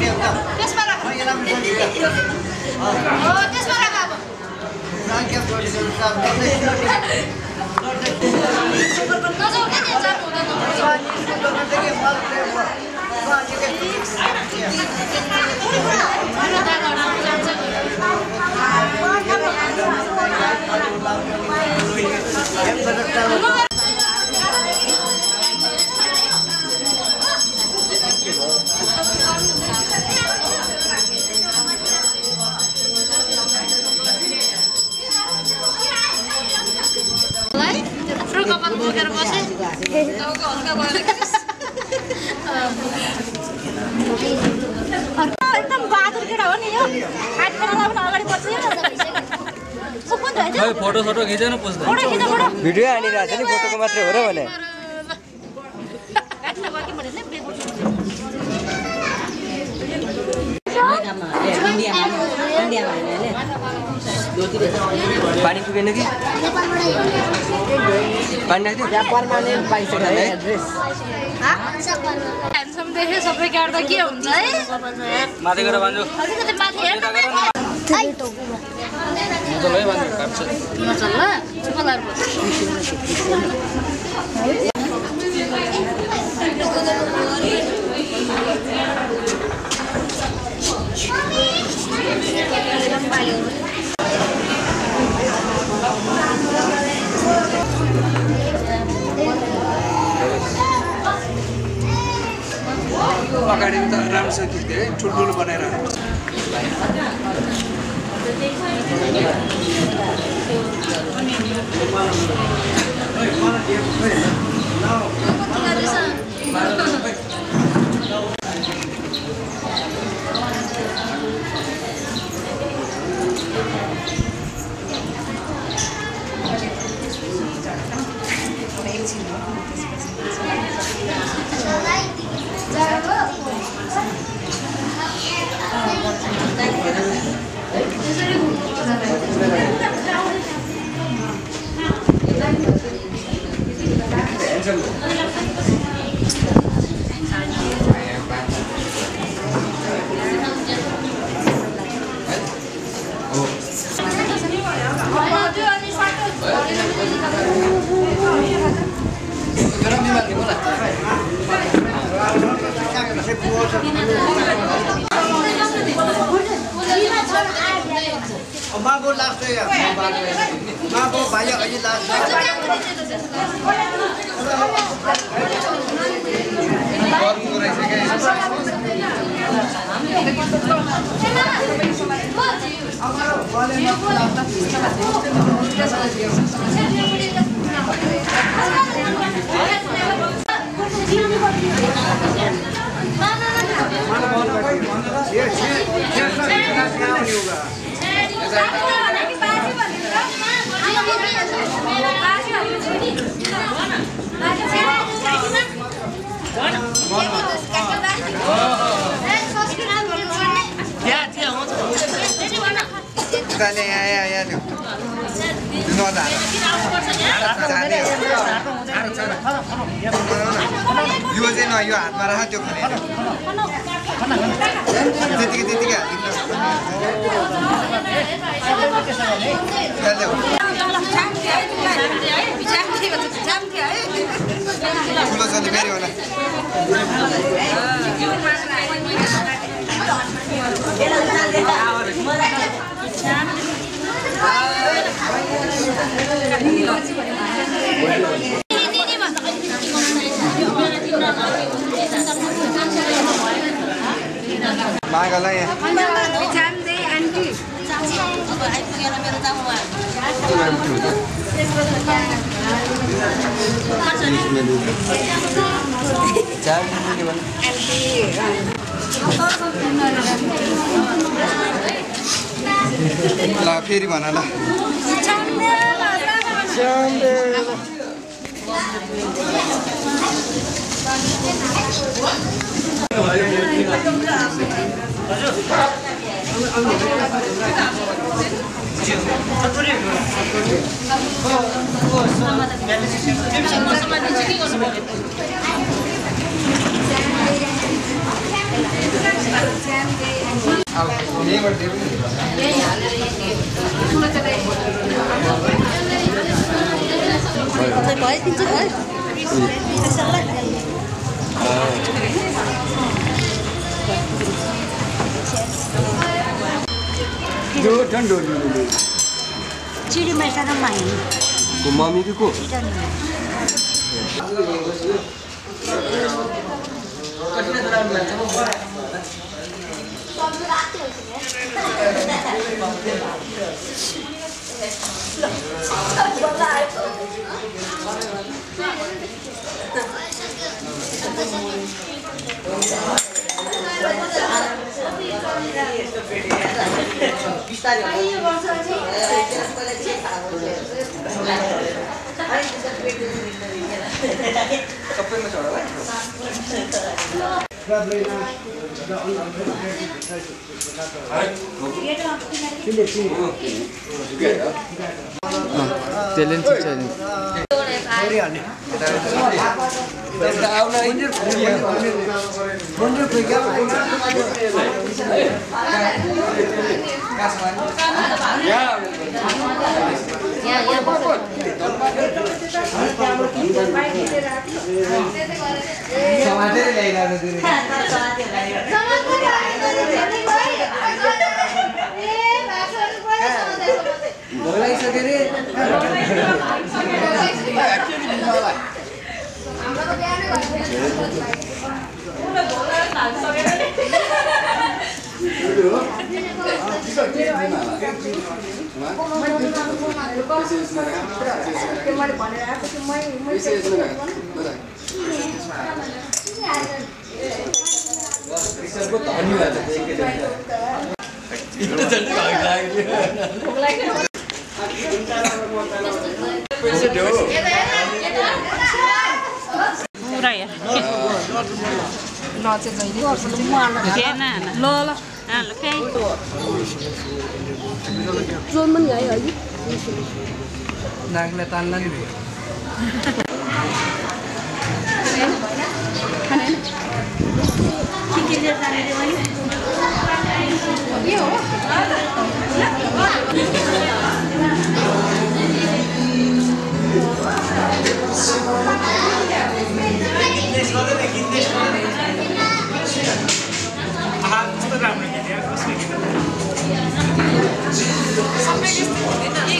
त्यसमा राख त्यसमा राख अब बोकेर बसे टाउको हल्का भयो एकदम बहादुर केटा हो नि यो हात पेरालाई पनि अगाडि बढ्छ फोटो फोटो खिचेन पोस्ट भिडियो हानिरहेको छ नि फोटोको मात्रै हो र भने पानी पुगेन कि पानी राख्दियो यहाँ पर्मानेन्ट पाइसक्यो है एड्रेस ह्यान्डसम देखे सबै काट्दा के हुन्छ है माथि गएर भन्छु अलिकति माथि हेर्नु मजलै भन्छु काट्छ मजल्ला चुपलार बस अगाडि त राम्रोसँग खिच्दै है ठुल्ठुलो बनाएर Mago last ya. Mago banyak aja last. यो चाहिँ न यो हातमा राख त्यो खाने त्यतिकै ठुलो छ नि फेरि होला मागला यहाँ ला फेरि भन ल चिडी मैसा र माई मम्मी कि को नागले तान्ला नि भयो राम्रो